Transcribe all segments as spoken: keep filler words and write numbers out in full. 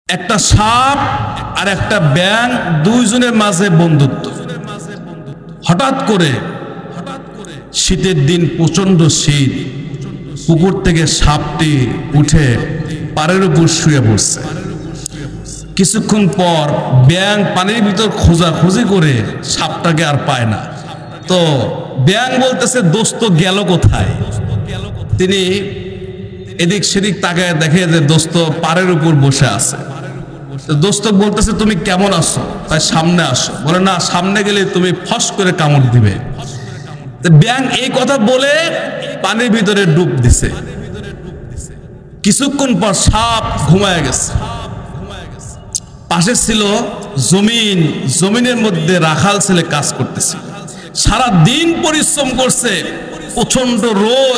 একটা সাপ আর একটা ব্যাঙ দুইজনের মাঝে বন্ধুত্ব। হঠাৎ করে শীতের দিন, প্রচন্ড শীত, পুকুর থেকে সাপটি উঠে পাড়ের উপর শুয়ে পড়ছে। কিছুক্ষণ পর ব্যাঙ পানির ভিতর খোঁজাখুঁজি করে সাপটাকে আর পায় না। তো ব্যাঙ বলতেছে, দোস্ত গেল কোথায়? তিনি এদিক সেদিক তাকায় দেখে যে দোস্ত পাড়ের উপর বসে আছে। দোস্ত বলতেছে, তুমি কেমন আছো? তাই সামনে আসো। বলে, না, সামনে গেলে তুমি ফস করে কামড় দিবে। ব্যাঙ এই কথা বলে পানির ভিতরে ডুব দিছে। কিছুক্ষণ পর সাপ ঘুমায় গেছে। পাশে ছিল জমিন, জমিনের মধ্যে রাখাল ছেলে কাজ করতেছে। সারা দিন পরিশ্রম করছে, প্রচন্ড রোদ।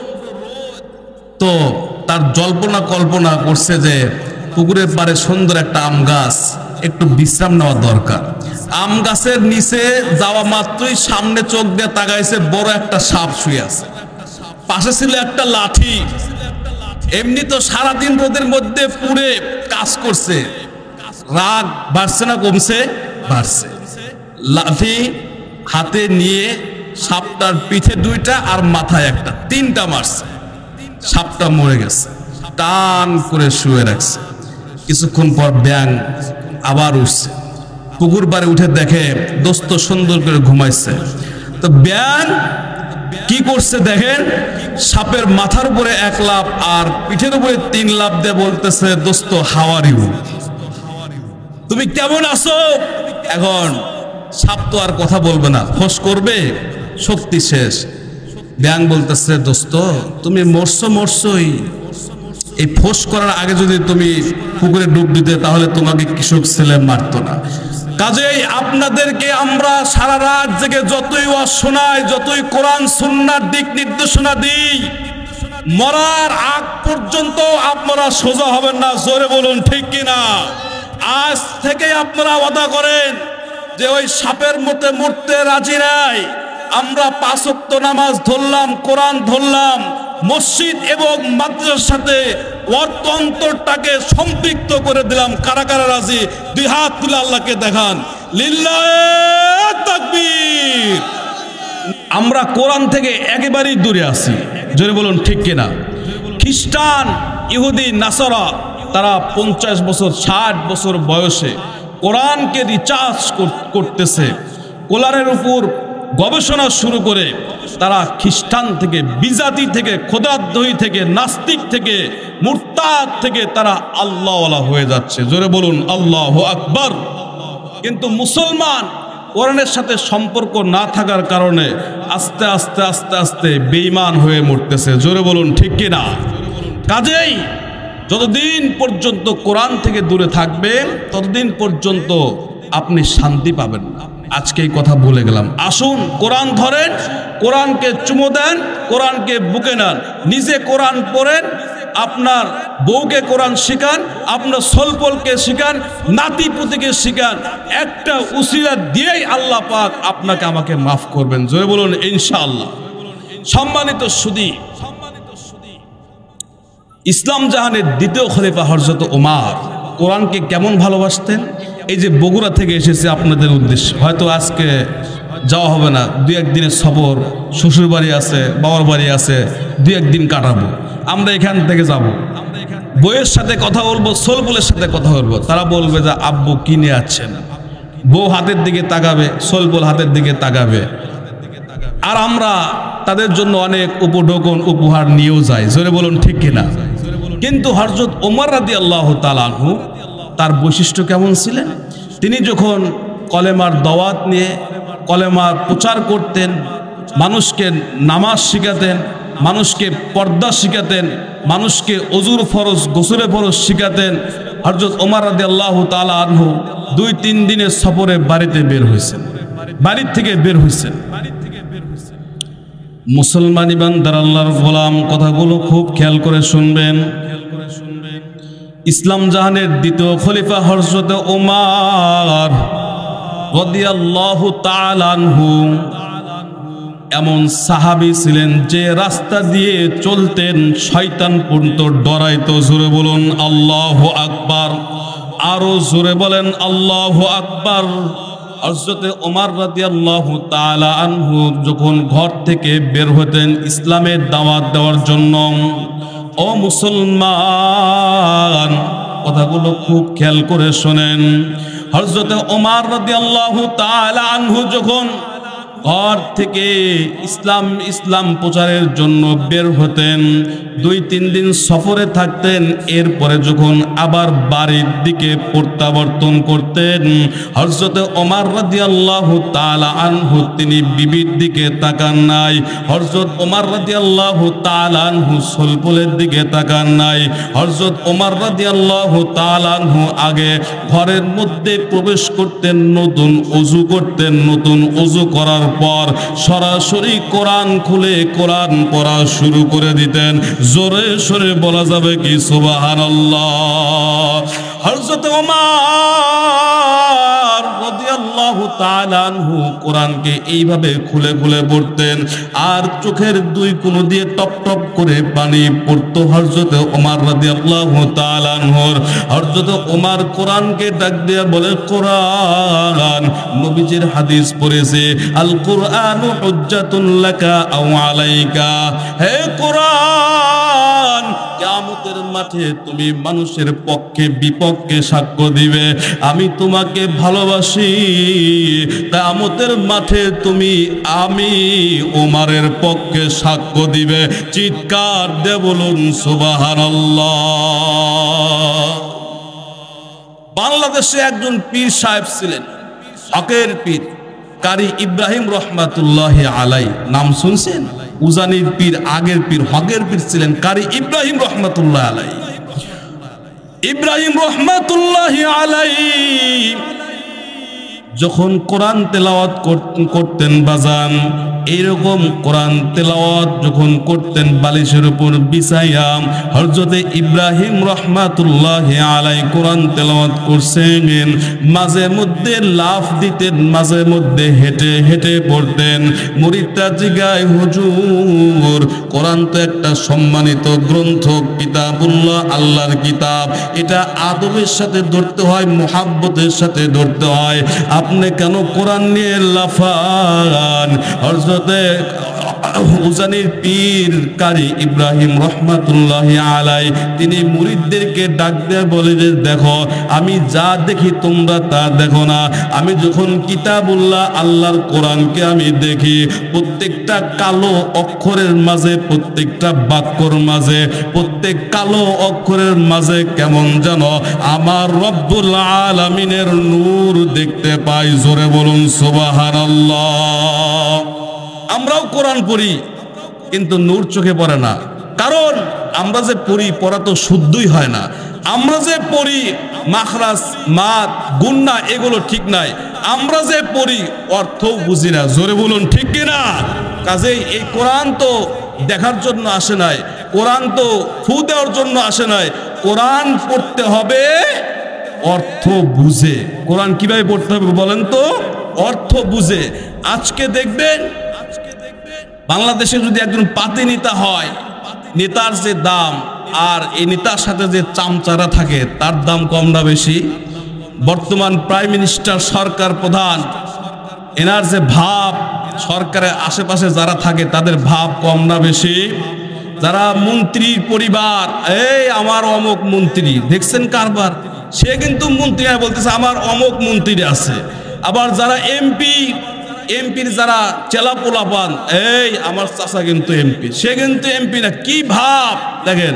তো তার জল্পনা কল্পনা করছে যে পুকুরের পাড়ে সুন্দর একটা আম গাছ, একটু বিশ্রাম নেওয়া দরকার। আম গাছের নিচে যাওয়া মাত্রই সামনে চোখ দিয়ে তাকাইছে, বড় একটা সাপ শুয়ে আছে। পাশে ছিল একটা লাঠি। এমনি তো সারাদিন রোদের মধ্যে পুড়ে কাজ করছে, রাগ বাড়ছে না কমছে? বাড়ছে। লাঠি হাতে নিয়ে সাপটার পিঠে দুইটা আর মাথায় একটা, তিনটা মারছে। সাপটা মরে গেছে, টান করে শুয়ে রাখছে। কিছুক্ষণ পর ব্যাঙ আবার উঠছে, পুকুর পাড়ে উঠে দেখে দোস্ত সুন্দর করে ঘুমাইছে। তো ব্যাঙ কি করছে দেখেন, সাপের মাথার উপরে এক লাফ আর পিঠের উপরে তিন লাফ দিয়ে বলতেছে, দোস্ত হাউ আর ইউ, তুমি কেমন আছো? এখন সাপ তো আর কথা বলবে না, ফোঁস করবে, শক্তি শেষ। ব্যাঙ বলতেছে, দোস্ত তুমি মরছো মরছোই, এই ফোঁস করার আগে যদি তুমি পুকুরে ডুব দিতে তাহলে তোমাকে কৃষক ছেলে মারতো না। কাজেই আপনাদেরকে আমরা সারা রাত জেগে যতই ওয়াজ শোনাই, যতই কোরআন সুন্নাহর দিক নির্দেশনা দিই, মরার আগ পর্যন্ত আপনারা সোজা হবেন না। জোরে বলুন ঠিক কিনা? আজ থেকে আপনারা ওয়াদা করেন যে ওই সাপের মতে মরতে রাজি নাই। আমরা পাঁচ ওয়াক্ত নামাজ ধরলাম, কোরআন ধরলাম, মসজিদ এবং মাদ্রাসার সাথে অন্তরটাকে সম্পৃক্ত করে দিলাম। কারা কারা রাজি? দুই হাত তুলে আল্লাহকে দেখান। লিল্লাহে তাকবীর। আমরা কোরআন থেকে একেবারেই দূরে আছি। জোরে বলুন ঠিক কিনা? খ্রিস্টান, ইহুদি, নাসারা তারা পঞ্চাশ বছর ষাট বছর বয়সে কোরআনকে রিচার্জ করতেছে। কোরআনের উপর গবেষণা শুরু করে তারা খ্রিস্টান থেকে, বিজাতি থেকে, খোদাদ্রোহী থেকে, নাস্তিক থেকে, মুরতাদ থেকে তারা আল্লাহওয়ালা হয়ে যাচ্ছে। জোরে বলুন আল্লাহু আকবার। কিন্তু মুসলমান কোরআনের সাথে সম্পর্ক না থাকার কারণে আস্তে আস্তে আস্তে আস্তে বেঈমান হয়ে মরতেছে। জোরে বলুন ঠিক কিনা? কাজেই যতদিন পর্যন্ত কোরআন থেকে দূরে থাকবেন ততদিন পর্যন্ত আপনি শান্তি পাবেন না। আজকে এই কথা বলে গেলাম। আসুন কোরআন ধরেন, কোরআনকে চুমো দেন, কোরআনকে বুকে নেন, নিজে কোরআন পড়েন, আপনার বউকে কোরআন শিখান, আপনার সলপলকে শিখান, নাতি পুতিকে শিখান। একটা উসিলা দিয়েই আল্লাহ পাক আপনাকে আমাকে মাফ করবেন। জোরে বলুন ইনশাআল্লাহ। সম্মানিত সুধী, ইসলাম জাহানের দ্বিতীয় খলিফা হযরত ওমর কোরআনকে কেমন ভালোবাসতেন। এই যে বগুড়া থেকে এসেছে আপনাদের উদ্দেশ্যে, হয়তো আজকে যাওয়া হবে না, দুই একদিনের সফর, শ্বশুর বাড়ি আছে, বাবার বাড়ি আছে, দুই একদিন কাটাবো। আমরা এখান থেকে যাব, বউয়ের সাথে কথা বলবো, সোলবুলের সাথে কথা বলবো। তারা বলবে যে আব্বু কি নিয়ে আসছেন। বউ হাতের দিকে তাকাবে, সোলবুল হাতের দিকে তাকাবে, আর আমরা তাদের জন্য অনেক উপঢৌকন উপহার নিয়েও যাই। জোরে বলুন ঠিক কিনা? কিন্তু হযরত ওমর রাদিয়াল্লাহু তাআলা আনহু তার বৈশিষ্ট্য কেমন ছিলেন? তিনি যখন কলেমার দাওয়াত নিয়ে কলেমার প্রচার করতেন, মানুষকে নামাজ শিখাতেন, মানুষকে পর্দা শিখাতেন, মানুষকে অজুর ফরজ, গোসলের ফরজ শিখাতেন, হযরত ওমর রাদিয়াল্লাহু তাআলা আনহু দুই তিন দিনের সফরে বাড়িতে বের হয়েছেন, বাড়ির থেকে বের হয়েছেন। মুসলমান ইমানদার আল্লাহর গোলাম, কথাগুলো খুব খেয়াল করে শুনবেন। ইসলাম জাহানের দ্বিতীয় খলিফা হযরত ওমর রাদিয়াল্লাহু তাআলা আনহু এমন সাহাবী ছিলেন যে রাস্তা দিয়ে চলতেন শয়তান পর্যন্ত ডরাইতো। জোরে বলুন আল্লাহু আকবার, আরো জোরে বলেন আল্লাহু আকবার। হযরতে ওমর রাদিয়াল্লাহু তাআলা আনহু যখন ঘর থেকে বের হতেন ইসলামের দাওয়াত দেওয়ার জন্য, ও মুসলমান কথাগুলো খুব খেয়াল করে শোনেন, হযরতে ওমর রাদিয়াল্লাহু তাআলা আনহু যখন ঘর থেকে ইসলাম ইসলাম প্রচারের জন্য বের হতেন, দুই তিন দিন সফরে থাকতেন, এরপরে যখন আবার বাড়ির দিকে প্রত্যাবর্তন করতেন, হযরতে ওমর রাদিয়াল্লাহু তাআলা আনহু তিনি বিবির দিকে তাকান নাই, হযরত ওমর রাদিয়াল্লাহু তাআলা আনহু সলপলের দিকে তাকান নাই। হযরত ওমর রাদিয়াল্লাহু তাআলা আনহু আগে ঘরের মধ্যে প্রবেশ করতেন, নতুন ওযু করতেন, নতুন ওযু করার পর সরাসরি কোরআন খুলে কোরআন পড়া শুরু করে দিতেন। জোরে সরে বলা যাবে কি সুবহানাল্লাহ। হযরত ওমর রাদিয়াল্লাহু তাআলা আনহু কোরআনকে এইভাবে খুলে খুলে পড়তেন, আর চোখের দুই কোণ দিয়ে টপ টপ করে পানি পড়তো হযরত ওমর রাদিয়াল্লাহু তাআলা আনহুর। হযরত ওমর কোরআনকে ডাক দিয়ে বলে, কোরআন, নবীজির হাদিস পড়েছে, আল কুরআনু হুজ্জাতুন লাকা আও আলাইকা। হে কোরআন, কিয়ামতের মাঠে তুমি মানুষের পক্ষে বিপক্ষে সাক্ষ্য দিবে, আমি তোমাকে ভালোবাসি, কিয়ামতের মাঠে তুমি আমি ওমরের পক্ষে সাক্ষ্য দিবে। চিৎকার দিয়ে বলুন সুবহানাল্লাহ। বাংলাদেশে একজন পীর সাহেব ছিলেন, হকের পীর, কারি ইব্রাহিম রহমাতুল্লাহি আলাই। নাম শুনছেন? উজানির পীর, আগের পীর, হকের পীর ছিলেন কারি ইব্রাহিম রহমাতুল্লাহ আলাই। ইব্রাহিম রহমাতুল্লাহি আলাই যখন কোরআন তেলাওয়াত করতেন বাজান, এইরকম কোরআন তেলাওয়াত যখন করতেন বালিশের উপর বিছাইয়া, হযরতে ইব্রাহিম রাহমাতুল্লাহি আলাইহি কোরআন তেলাওয়াত করছেন, মাঝে মধ্যে লাফ দিতেন, মাঝে মধ্যে হেঁটে হেঁটে পড়তেন। মুরিদরা জিগায়, হুজুর কোরআন তো একটা সম্মানিত গ্রন্থ, কিতাবুল্লাহ, আল্লাহর কিতাব, এটা আদবের সাথে ধরতে হয়, মুহাব্বতের সাথে ধরতে হয়, আপনি কেন কোরআন নিয়ে লাফান? হযরতে উজানির পীর কারি ইব্রাহিম রহমাতুল্লাহি আলাইহি তিনি মুরিদদেরকে ডাক দিয়ে বলে যে, দেখো আমি যা দেখি তোমরা তা দেখো না, আমি যখন কিতাবুল্লাহ আল্লাহর কোরআনকে আমি দেখি, প্রত্যেকটা কালো অক্ষরের মাঝে, প্রত্যেকটা বাক্যর মাঝে, প্রত্যেক কালো অক্ষরের মাঝে কেমন যেন আমার রব্বুল আলামিনের নূর দেখতে পাই। জোরে বলুন সুবহানাল্লাহ। আমরাও কোরআন পড়ি কিন্তু নূর চোখে পড়ে না, কারণ আমরা যে পড়ি পড়া তো শুদ্ধই হয় না। আমরা যে পড়ি মাখরাজ, মাদ, গুন্না এগুলো ঠিক নাই, আমরা যে পড়ি অর্থও বুঝি না। জোরে বলুন ঠিক কিনা? কাজেই এই কোরআন তো দেখার জন্য আসে নাই, কোরআন তো ফু দেওয়ার জন্য আসে নাই, কোরআন পড়তে হবে অর্থ বুঝে। কোরআন কিভাবে পড়তে হবে বলেন তো? অর্থ বুঝে। আজকে দেখবেন বাংলাদেশে যদি একজন পাতি নেতা হয়, নেতার যে দাম আর এই নেতার সাথে যে চামচারা থাকে তার দাম কম না বেশি? বর্তমান প্রাইম মিনিস্টার, সরকার প্রধান, এনার যে ভাব, সরকারের আশেপাশে যারা থাকে তাদের ভাব কম না বেশি? যারা মন্ত্রীর পরিবার, এই আমার অমুক মন্ত্রী, দেখছেন কারবার, সে কিন্তু মন্ত্রী বলতেছে আমার অমুক মন্ত্রী আছে। আবার যারা এমপি, এমপির যারা চেলাপোলা পান, এই আমার চাচা কিন্তু এমপি, সে কিন্তু এমপি না। কি ভাব দেখেন।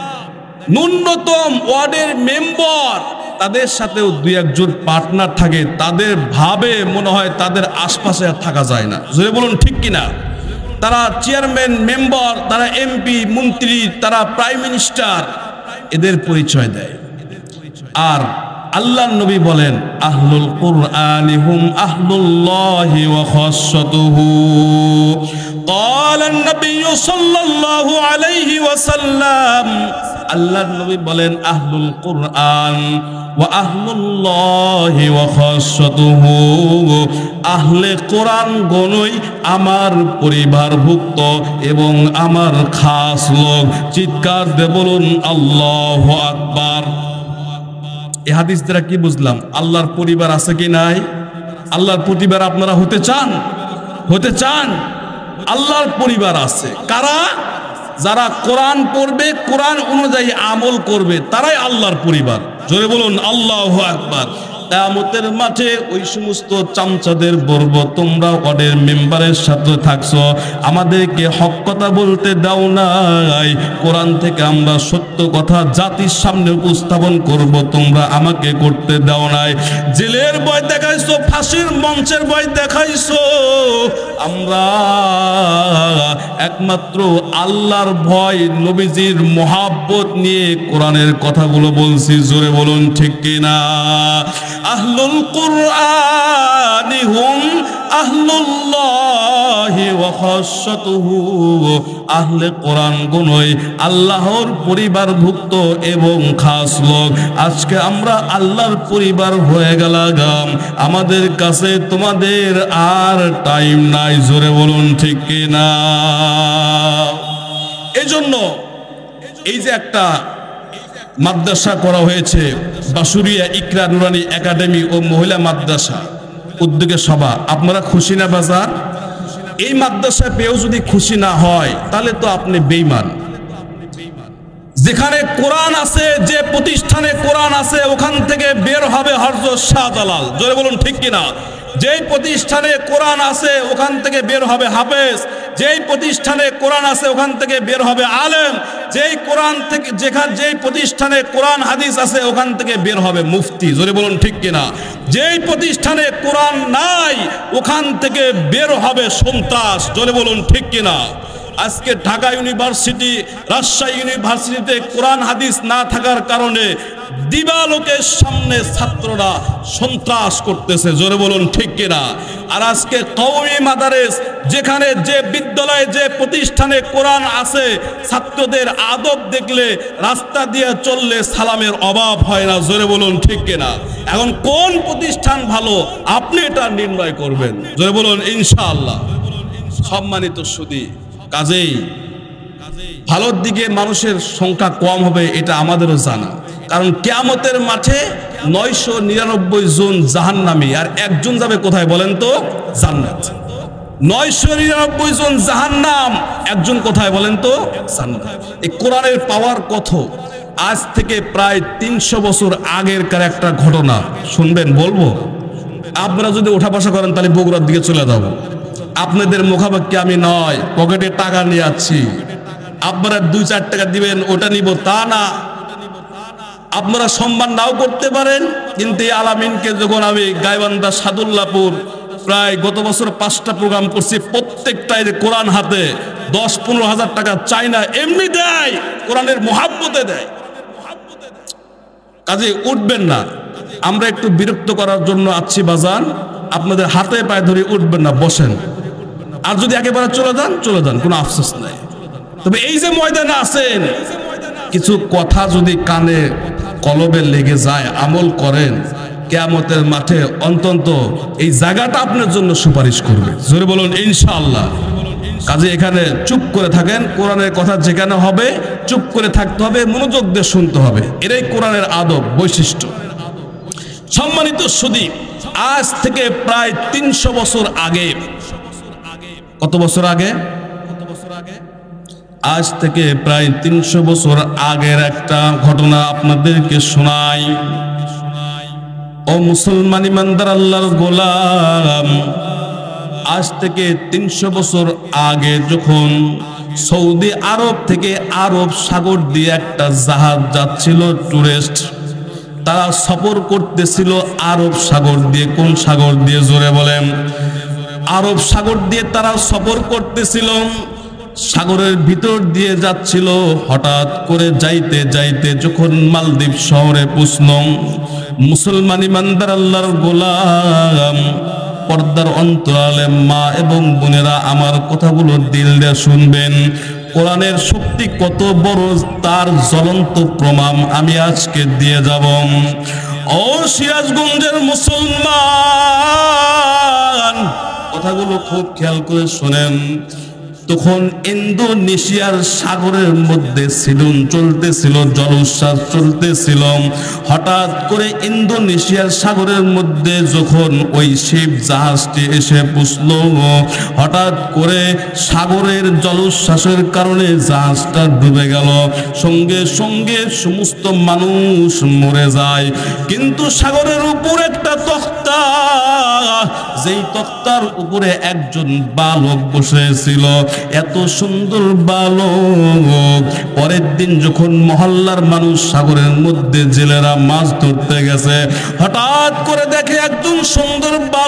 ন্যূনতম ওয়ার্ডের মেম্বার, তাদের সাথেও দুই একজন পার্টনার থাকে, তাদের ভাবে মনে হয় তাদের আশপাশে আর থাকা যায় না। যদি বলুন ঠিক কিনা? তারা চেয়ারম্যান, মেম্বার, তারা এমপি, মন্ত্রী, তারা প্রাইম মিনিস্টার, এদের পরিচয় দেয়। আর আল্লাহর নবী বলেন, আহলুল কুরআনি হুম আহলুল্লাহি ওয়া খাসসাতুহু। ক্বালান নবী সাল্লাল্লাহু আলাইহি ওয়াসাল্লাম, আল্লাহর নবী বলেন আহলুল কুরআন ওয়া আহলুল্লাহি ওয়া খাসাতুহু, আহলে কোরআন গণই আমার পরিবারভুক্ত এবং আমার খাস লোক। চিৎকার দিয়ে বলুন আল্লাহু আকবার। এই হাদিস দ্বারা কি বুঝলাম? আল্লাহর পরিবার আছে কি নাই? আল্লাহর পরিবার আপনারা হতে চান? হতে চান? আল্লাহর পরিবার আছে। কারা? যারা কোরআন পড়বে, কোরআন অনুযায়ী আমল করবে, তারাই আল্লাহর পরিবার। জোরে বলুন আল্লাহু আকবার। কিয়ামতের মাঠে ওই সমস্ত চামচাদের বলবো, তোমরা ওদের মেম্বারের সাথে থাকছো, আমাদেরকে হক কথা বলতে দাও নাই, কোরআন থেকে আমরা সত্য কথা জাতির সামনে উপস্থাপন করব, তোমরা আমাকে করতে দাও নাই। জেলের ভয় দেখাইছো, ফাঁসির মঞ্চের ভয় দেখাইছো, আমরা একমাত্র আল্লাহর ভয়, নবীজির মহাব্বত নিয়ে কোরআনের কথাগুলো বলছি। জোরে বলুন ঠিক কিনা? আহলুল কুরআনি হুম আহলুল্লাহি ওয়া খাসাতুহু, আহলে কোরআন গুনই আল্লাহর পরিবারভুক্ত এবং খাস লোক। আজকে আমরা আল্লাহর পরিবার হয়ে গেলাম, আমাদের কাছে তোমাদের আর টাইম নাই। জোরে বলুন ঠিক কিনা? এজন্য এই যে একটা মাদ্রাসা করা হয়েছে, বাসুরিয়া ইকরা নুরানি একাডেমি ও মহিলা মাদ্রাসা উদ্যোগের সভা, আপনারা খুশি না বাজার? এই মাদ্রাসা পেয়েও যদি খুশি না হয় তাহলে তো আপনি বেঈমান। যেখানে কোরআন আছে, যে প্রতিষ্ঠানে কোরআন আছে, ওখান থেকে বের হবে হযরত শাহজালাল। জোরে বলুন ঠিক কিনা? যেই প্রতিষ্ঠানে কোরআন আছে ওখান থেকে বের হবে হাফেজ, যেই প্রতিষ্ঠানে কোরআন আছে ওখান থেকে বের হবে আলেম, যেই কোরআন থেকে যেখানে যেই প্রতিষ্ঠানে কোরআন হাদিস আছে ওখান থেকে বের হবে মুফতি। জোরে বলুন ঠিক কিনা? যেই প্রতিষ্ঠানে কোরআন নাই ওখান থেকে বের হবে সন্ত্রাস। জোরে বলুন ঠিক কিনা? আজকে ঢাকা ইউনিভার্সিটি, রাজশাহী ইউনিভার্সিটিতে কোরআন হাদিস না থাকার কারণে দিবালোকের সামনে ছাত্ররা সন্ত্রাস করতেছে। জোরে বলুন ঠিক কিনা? আর আজকে কওমি মাদারেস, যেখানে যে বিদ্যালয়ে যে প্রতিষ্ঠানে কোরআন আছে, ছাত্রদের আদব দেখলে রাস্তা দিয়ে চললে সালামের অভাব হয় না। জোরে বলুন ঠিক কিনা? এখন কোন প্রতিষ্ঠান ভালো আপনি এটা নির্ণয় করবেন। জোরে বলুন ইনশাআল্লাহ। সম্মানিত সুধী, কাজেই ভালোর দিকে মানুষের সংখ্যা কম হবে এটা আমাদেরও জানা, কারণ কিয়ামতের মাঠে নয়শো নিরানব্বই জন জাহান্নামী, আর একজন যাবে কোথায় বলেন তো? জান্নাত। নয়শো নিরানব্বই জন জাহান্নাম, একজন কোথায় বলেন তো? জান্নাত। এই কোরআনের পাওয়ার কত? আজ থেকে প্রায় তিনশো বছর আগের কার একটা ঘটনা শুনবেন, বলবো। আপনারা যদি ওঠা বসা করেন তাহলে বগুড়ার দিকে চলে যাব। আপনাদের মুখাপেক্ষি আমি নয়, পকেটে টাকা নিয়ে যাচ্ছি, আপনারা দুই চার টাকা দিবেন ওটা নিব তা না। আপনারা সম্মান নাও করতে পারেন, কিন্তু এই আলামিনকে যখন আমি গাইবান্ধা সাদুল্লাপুর প্রায় গত বছর পাঁচটা প্রোগ্রাম করছি, প্রত্যেকটাই কোরআন হাতে দশ পনেরো হাজার টাকা চাই না, এমনি দেয়, কোরআনের মহাব্বতে দেয়। কাজে উঠবেন না, আমরা একটু বিরক্ত করার জন্য আছি বাজান, আপনাদের হাতে পায়ে ধরে উঠবেন না, বসেন। আর যদি একেবারে চলে যান চলে যান, কোনো আফসোস নাই। তবে এই যে ময়দানে আছেন, কিছু কথা যদি কানে কলবে লেগে যায়, আমল করেন, কিয়ামতের মাঠে অন্তত এই জায়গাটা আপনার জন্য সুপারিশ করবে। জোরে বলুন ইনশাআল্লাহ। কাজে এখানে চুপ করে থাকেন, কোরআনের কথা যেখানে হবে চুপ করে থাকতে হবে, মনোযোগ দিয়ে শুনতে হবে, এটাই কোরআনের আদব, বৈশিষ্ট্য। সম্মানিত সুধী, আজ থেকে প্রায় তিনশো বছর আগে, কত বছর আগে? আজ থেকে প্রায় তিনশো বছর আগের একটা ঘটনা আপনাদেরকে শোনাই। ও মুসলমান ইমানদার আল্লাহর গোলাম, আজ থেকে তিনশো বছর আগে যখন সৌদি আরব থেকে আরব সাগর দিয়ে একটা জাহাজ যাচ্ছিল, টুরিস্ট, তারা সফর করতেছিল আরব সাগর দিয়ে। কোন সাগর দিয়ে? জোরে বলেন। আরব সাগর দিয়ে তারা সফর করতেছিল, সাগরের ভিতর দিয়ে যাচ্ছিল। হঠাৎ করে যাইতে যাইতে যখন মালদ্বীপ শহরে পৌঁছল, মুসলমান ইমানদার আল্লাহর গোলাম, পর্দার অন্তরালে মা এবং বোনেরা আমার কথাগুলো দিল দিয়ে শুনবেন। কোরআনের শক্তি কত বড় তার জ্বলন্ত প্রমাণ আমি আজকে দিয়ে যাব। ও সিরাজগঞ্জের মুসলমান, কথাগুলো খুব খেয়াল করে শোনেন। তখন ইন্দোনেশিয়ার সাগরের মধ্যে সিডুন চলতেছিল, জলোচ্ছ্বাস চলতেছিল। হঠাৎ করে ইন্দোনেশিয়ার সাগরের মধ্যে যখন ওই শিপ জাহাজটি এসে পৌঁছল, হঠাৎ করে সাগরের জলোচ্ছ্বাসের কারণে জাহাজটা ডুবে গেল। সঙ্গে সঙ্গে সমস্ত মানুষ মরে যায়। কিন্তু সাগরের উপর একটা তক্তা, যেই তক্তার উপরে একজন বালক বসেছিল, এত সুন্দর বালক। পরের দিন যখন মহল্লার মানুষ সাগরের মধ্যে জেলেরা মাছ ধরতে গেছে, হঠাৎ করে দেখে একজন সুন্দর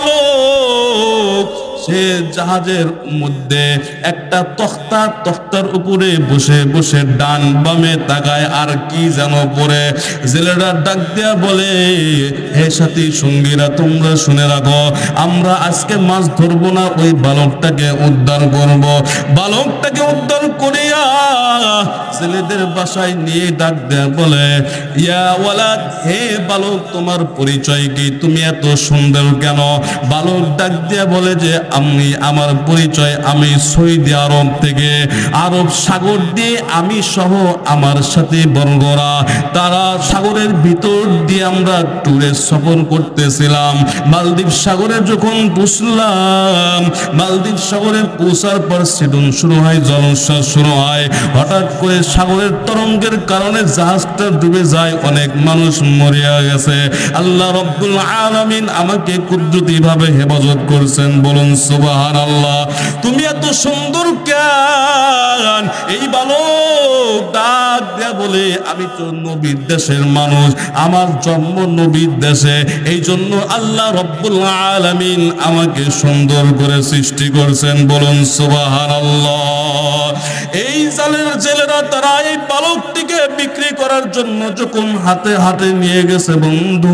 বালক সে জাহাজের মধ্যে একটা তক্তা, তক্তার উপরে বসে বসে ডান বামে তাকায় আর কি যেন পড়ে। জেলেরা ডাক দেয়া বলে, হে সাথী সঙ্গীরা, তোমরা শুনে রাখো, আমরা আজকে মাছ ধরবো না, ওই বালকটাকে উদ্ধার করব। বালকটাকে উদ্ধার করিয়া ছেলেদের বাসায় নিয়ে ডাক দেয়া বলে, ইয়া ওয়ালাদ, হে বালক, তোমার পরিচয় কি? তুমি এত সুন্দর কেন? বালক ডাক দেয়া বলে যে, আমি আমার পরিচয়, আমি সৌদি আরব থেকে, আরব সাগর দিয়ে আমি সহ আমার সাথে বর্গরা, তারা সাগরের ভিতর দিয়ে আমরা ট্যুরে সফর করতেছিলাম। মালদ্বীপ সাগরে যখন পৌঁছলাম, মালদ্বীপ সাগরে পৌঁছার পর সিডুন শুরু হয়, জলোচ্ছ্বাস শুরু হয়। হঠাৎ করে সাগরের তরঙ্গের কারণে জাহাজটা ডুবে যায়, অনেক মানুষ মরিয়া গেছে। আল্লাহ রব্বুল আলামিন আমাকে কুদরতি ভাবে হেফাজত করছেন, বলুন সুবহানাল্লাহ। তুমি এত সুন্দর কেন? এই বালক ডাক দেয়া বলে, আমি তো নবীর দেশের মানুষ, আমার জন্ম নবীর দেশে, এই জন্য আল্লাহ রব্বুল আলামিন আমাকে সুন্দর করে সৃষ্টি করছেন, বলুন সুবহানাল্লাহ। এই জালের জেলেরা তারা এই বালকটিকে বিক্রি করার জন্য যখন হাতে হাতে নিয়ে গেছে, বন্ধু,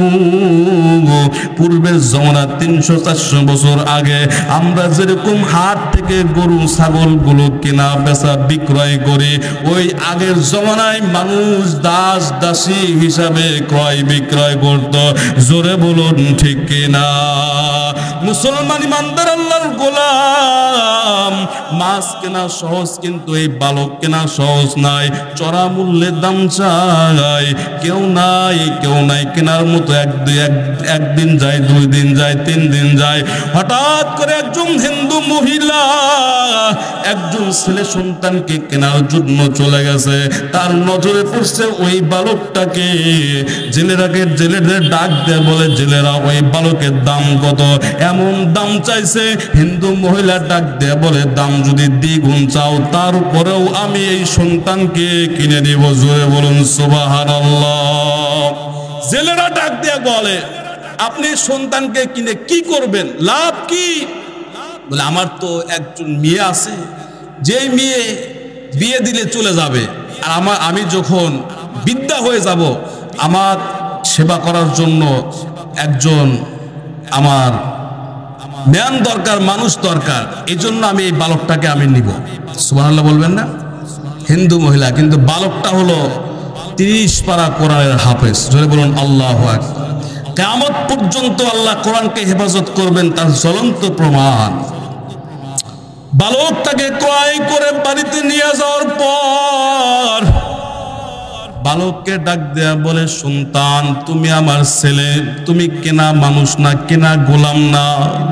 পূর্বের জমানা তিনশো চারশো বছর আগে আমরা যেরকম হাট থেকে গরু ছাগল গুলো কেনা বেচা বিক্রয় করি, ওই আগের জমানায় মানুষ দাস দাসী হিসাবে ক্রয় বিক্রয় করত। জোরে বলুন ঠিক কিনা? মুসলমান ইমানদার আল্লাহর গোলাম, মাছ কেনা সহজ, কিন্তু এই বালক কেনা সহজ নাই। চড়া মূল্যে দাম চাই, কেউ নাই কেউ নাই কেনার মতো। এক দুই একদিন যায়, দুই দিন যায়, তিন দিন যায়। হঠাৎ করে একজন হিন্দু মহিলা একজন ছেলে সন্তানকে কেনার জন্য চলে গেছে। তার নজরে পড়ছে ওই বালকটাকে। জেলেরাকে জেলেদের ডাক দেয়, বলে, জেলেরা, ওই বালকের দাম কত? এমন দাম চাইছে। হিন্দু মহিলা ডাক দেয় বলে, দাম যদি দ্বিগুণ চাও, তারপরেও আমি এই সন্তানকে কিনে নিব। জোরে বলুন সুবহানাল্লাহ। জেলেরা ডাক দেয়া বলে, আপনি সন্তানকে কিনে কি করবেন? লাভ কি? বলে, আমার তো একজন মেয়ে আছে, যেই মেয়ে বিয়ে দিলে চলে যাবে, আর আমার আমি যখন বৃদ্ধা হয়ে যাব, আমার সেবা করার জন্য একজন আমার ম্যান দরকার, মানুষ দরকার, এই জন্য আমি এই বালকটাকে আমি নিব। সুবহানাল্লাহ বলবেন না? হিন্দু মহিলা, কিন্তু বালকটা হলো তিরিশ পারা কোরআনের হাফেজ। জোরে বলুন আল্লাহু আকবার। কিয়ামত পর্যন্ত আল্লাহ কোরআনকে হেফাজত করবেন, তার জ্বলন্ত প্রমাণ। বালকটাকে ক্রয় করে বাড়িতে নিয়ে যাওয়ার পর বালককে ডাক দেয়া বলে, সন্তান, তুমি আমার ছেলে, তুমি কেনা মানুষ না, কেনা গোলাম না।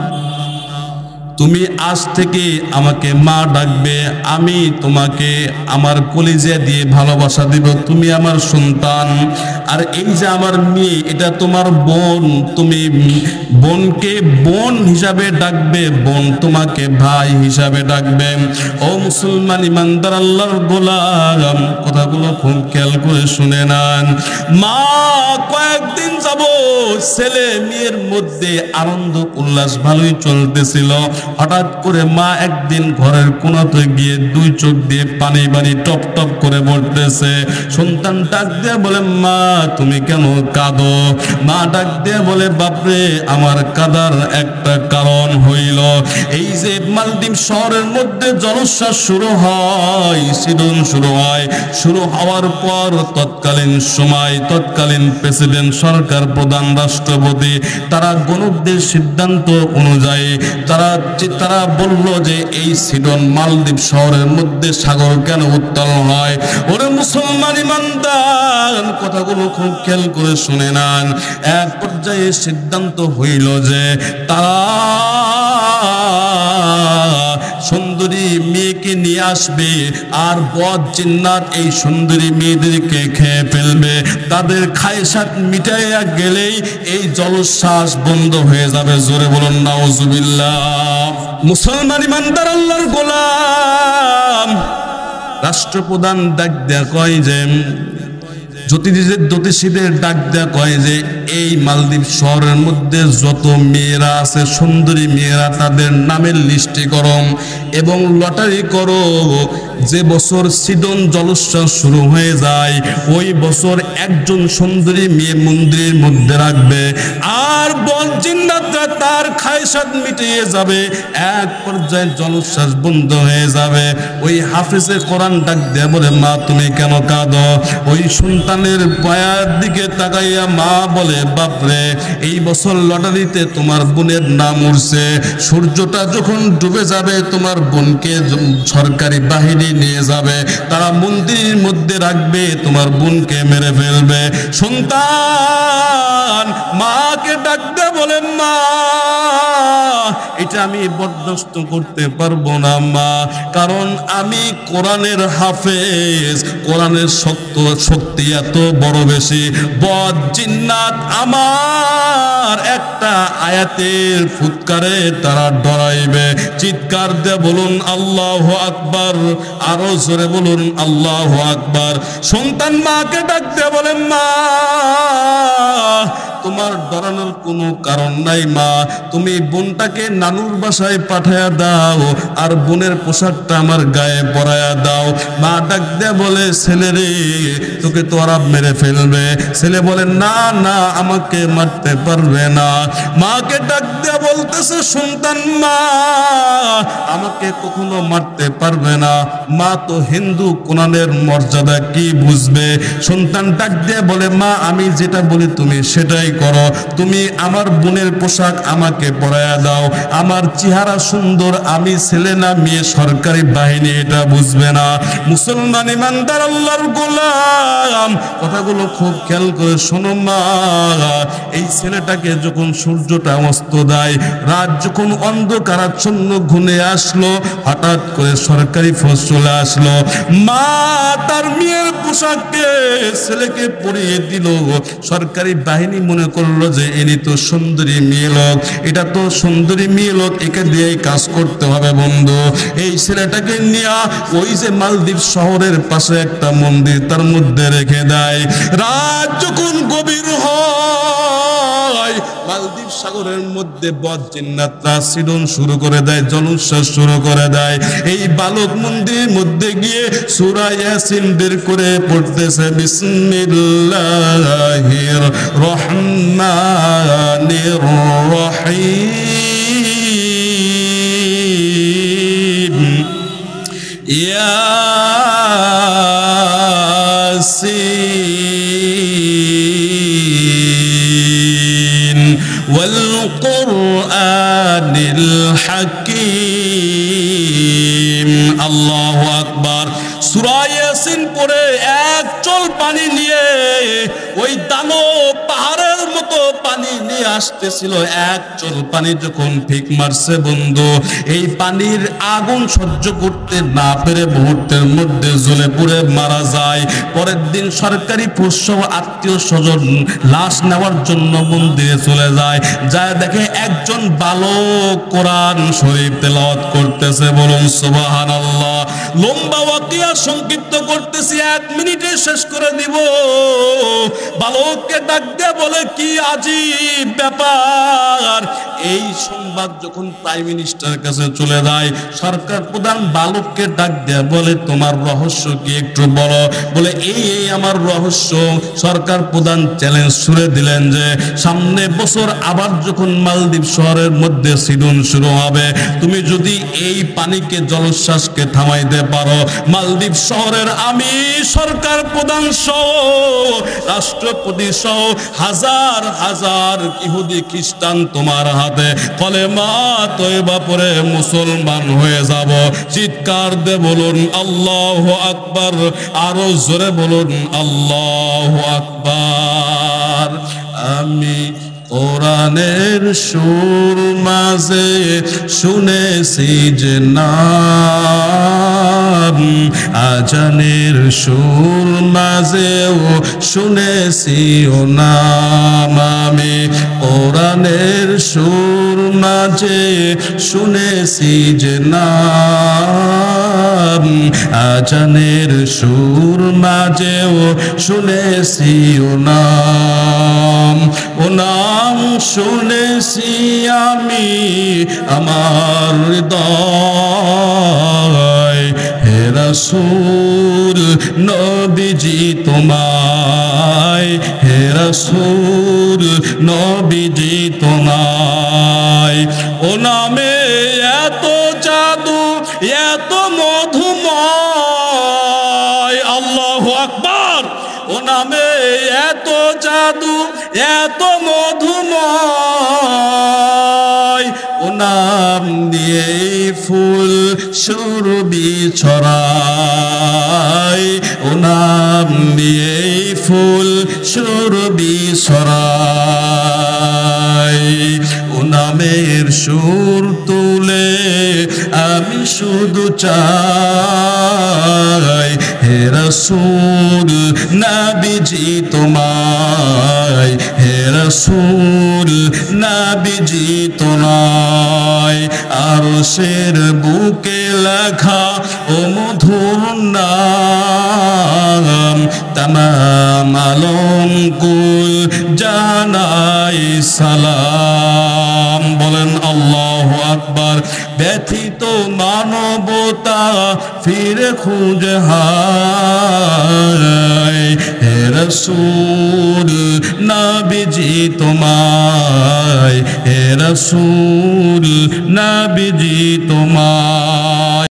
তুমি আজ থেকে আমাকে মা ডাকবে, আমি তোমাকে আমার কলিজা দিয়ে ভালোবাসা দিব, তুমি আমার সন্তান। আর এই যে আমার মেয়ে, এটা তোমার বোন, তুমি বোনকে বোন হিসাবে ডাকবে, বোন তোমাকে ভাই হিসাবে ডাকবে। ও মুসলমান ইমানদার আল্লাহর গোলাম, কথাগুলো খুব খেয়াল করে শুনে নেন। মা কয়েকদিন যাব ছেলে মেয়ের মধ্যে আনন্দ উল্লাস ভালোই চলতেছিল। হঠাৎ করে মা একদিন ঘরের কোণাতে গিয়ে দুই চোখ দিয়ে পানি পানি টপ টপ করে পড়তেছে। সন্তান ডাক দিয়ে বলে, মা তুমি কেন কাঁদো? মা ডাক দিয়ে বলে, বাপরে আমার কাদার একটা কারণ হইল, এই যে মালদ্বীপ শহরের মধ্যে জলোচ্ছ্বাস শুরু হয়, সিডন শুরু হয়, শুরু হওয়ার পর তৎকালীন সময় তৎকালীন প্রেসিডেন্ট সরকার প্রধান রাষ্ট্রপতি তারা গণকদের সিদ্ধান্ত অনুযায়ী তারা তারা বলল যে এই সিডন মালদ্বীপ শহরের মধ্যে সাগর কেন উত্তাল হয়। ওরে মুসলমান ইমানদার, কথাগুলো খুব খেয়াল করে শুনে নেন। এক পর্যায়ে সিদ্ধান্ত হইল যে তারা সুন্দরী মেয়েকে নিয়ে আসবে আর বদ জিন্নাত এই সুন্দরী মেয়েদেরকে খেয়ে ফেলবে। তাদের খায়সাত মিটাইয়া গেলেই এই জলোচ্ছ্বাস বন্ধ হয়ে যাবে। জোরে বলুন নাউজুবিল্লাহ। মুসলমান ইমানদার আল্লাহর গোলাম, রাষ্ট্রপ্রধান ডাক দেয়া কয় যে জ্যোতিষীদের জ্যোতিষীদের ডাক দেয়া কয় যে এই মালদ্বীপ শহরের মধ্যে যত মেয়েরা আছে সুন্দরী মেয়েরা তাদের নামের লিস্টি করো এবং লটারি করো। যে বছর সিডন জলোচ্ছ্বাস শুরু হয়ে যায় ওই বছর একজন সুন্দরী মেয়ে মন্দিরের মধ্যে রাখবে আর বজ্জিন্নাতরা তার খায়সাত মিটিয়ে যাবে। এক পর্যায়ে জলোচ্ছ্বাস বন্ধ হয়ে যাবে। ওই হাফেজে কোরআন ডাক দিয়ে বলে, মা তুমি কেন কাঁদো? ওই সন্তানের পায়ের দিকে তাকাইয়া মা বলে, বাপরে এই বছর লটারিতে তোমার বোনের নাম উঠছে, সূর্যটা যখন ডুবে যাবে তোমার বোনকে সরকারি বাহিনী নিয়ে যাবে, তারা মন্দিরের মধ্যে রাখবে, তোমার বোনকে মেরে ফেলবে। সন্তান মাকে ডাকতে বলে, মা এটা আমি বরদাস্ত করতে পারবো না মা, কারণ আমি কোরআনের হাফেজ, কোরআনের শক্ত শক্তি এত বড় বেশি, বদ জিন্নাত আমার একটা আয়াতের ফুৎকারে তারা ডরাইবে। চিৎকার দিয়ে বলুন আল্লাহু আকবার, আরো জোরে বলুন আল্লাহু আকবার। সন্তান মাকে ডাকতে বলেন, মা তোমার ডরানোর কোনো কারণ নাই মা, তুমি বোনটাকে নানুর বাসায় পাঠায়া দাও আর বোনের পোশাকটা আমার গায়ে পরায়া দাও। মা ডাক দিয়ে বলে, ছেলে রে তোকে তো ওরা মেরে ফেলবে। ছেলে বলে, না না আমাকে মারতে পারবে না। মাকে ডাক দিয়ে বলতেছে, সন্তান মা আমাকে কখনো মারতে পারবে না, মা তো হিন্দু, কোরআনের মর্যাদা কি বুঝবে। সন্তান ডাক দিয়ে বলে, মা আমি যেটা বলি তুমি সেটাই করো, তুমি আমার বোনের পোশাক আমাকে পরায়া দাও, আমার চেহারা সুন্দর, আমি ছেলে না মেয়ে, সরকারি বাহিনী এটা বুঝবে না। মুসলমান ইমানদার আল্লাহর গোলাম, কথাগুলো খুব খেয়াল করে শোনো মা। এই ছেলেটাকে যখন সূর্যটা অস্ত দেয়, রাত যখন অন্ধকারাচ্ছন্ন ঘুনে আসলো, হঠাৎ করে সরকারি ফৌজ চলে আসলো, মা তার মেয়ের পোশাককে ছেলেকে পরিয়ে দিল। সরকারি বাহিনী মনে করলো যে ইনি তো সুন্দরী মেয়ে লোক, এটা তো সুন্দরী মেয়ে লোক, একে দিয়েই কাজ করতে হবে বন্ধু। এই ছেলেটাকে নিয়ে ওই যে মালদ্বীপ শহরের পাশে একটা মন্দির তার মধ্যে রেখে দেয়। রাত যখন গভীর হয়, মালদ্বীপ সাগরের মধ্যে বজ্জিন্নাতরা সিডন শুরু করে দেয়, জলোচ্ছ্বাস শুরু করে দেয়। এই বালক মন্দিরের মধ্যে গিয়ে সূরা ইয়াসিন বের করে পড়তেছে, বিসমিল্লাহির রহমানির রহিম, ইয়াসিন ওয়াল কুরআনিল হাকীম। আল্লাহু আকবার। সূরা ইয়াসিন পড়ে এক চল পানি নিয়ে ওই দানব পাহাড়ের মতো পানি নিয়ে আসতেছিল। এক চল পানি যখন ফিক মারছে বন্ধু, এই পানির আগুন সহ্য করতে না পেরে মুহূর্তের মধ্যে জ্বলে পুড়ে মারা যায়। পরের দিন সরকারি পুষ্প আত্মীয় স্বজন লাশ নেওয়ার জন্য মন্দিরে চলে যায়, যায় দেখে একজন বালক কোরআন শরীফ তেলাওয়াত করতেছে। বলুন সুবহানাল্লাহ। লম্বা ওয়াকিয়া সংক্ষিপ্ত করতেছি, এক মিনিটে করে শেষ করে দিব। বালককে ডাক দিয়ে বলে, কি আজীব ব্যাপার। এই সংবাদ যখন প্রাইম মিনিস্টারের কাছে চলে যায়, সরকার প্রধান বালককে ডাক দিয়ে বলে, তোমার রহস্য কি একটু বলো। বলে, এই এই আমার রহস্য। সরকার প্রধান চ্যালেঞ্জ ছুড়ে দিলেন যে সামনে বছর আবার যখন মালদ্বীপ শহরের মধ্যে সিজন শুরু হবে, তুমি যদি এই পানিকে জলোচ্ছ্বাসকে থামাইতে পারো, মালদ্বীপ শহরের আমি সরকার প্রধান সহ রাষ্ট্রপতি সহ হাজার হাজার ইহুদি খ্রিস্টান তোমার হাতে কলেমা তয়বা পড়ে মুসলমান হয়ে যাব। চিৎকার দে বলুন আল্লাহু আকবার, আরো জোরে বলুন আল্লাহু আকবার। আমি কোরআনের সুর মাঝে শুনেছি যে নাম, আজানের সুর মাঝেও শুনেছি ও নাম। আমি কোরআনের সুর মাঝে শুনেছি যে নাম, আজানের সুর মাঝেও শুনেছি ও নাম। ও নাম শুনেছি আমি আমার হৃদয়, হে রাসূল নবীজি তোমায়, হে রাসূল নবীজি তোমায়। ও নামে এত জাদু, এত মধুময়, আল্লাহু আকবার। ও নামে এত জাদু, এত মধুময়, ও নাম দিয়ে ফুল সুরবি ছড়ায়, ও নাম দিয়ে ফুল সুরবি ছড়ায়। ও নামের সুর তুলে আমি শুধু চাই, হে রাসূল নবীজি তোমায়, হে রাসূল নবীজি তোমায়। আরশের বুকে লেখা ও মধুর নাম, তামাম আলম কুল জানাই সালাম। বলেন আল্লাহু আকবার। ব্যথিত মানবতা ফিরে খুঁজে হায়, হে রাসূল নবীজি তোমায়, হে রাসূল নবীজি তোমায়।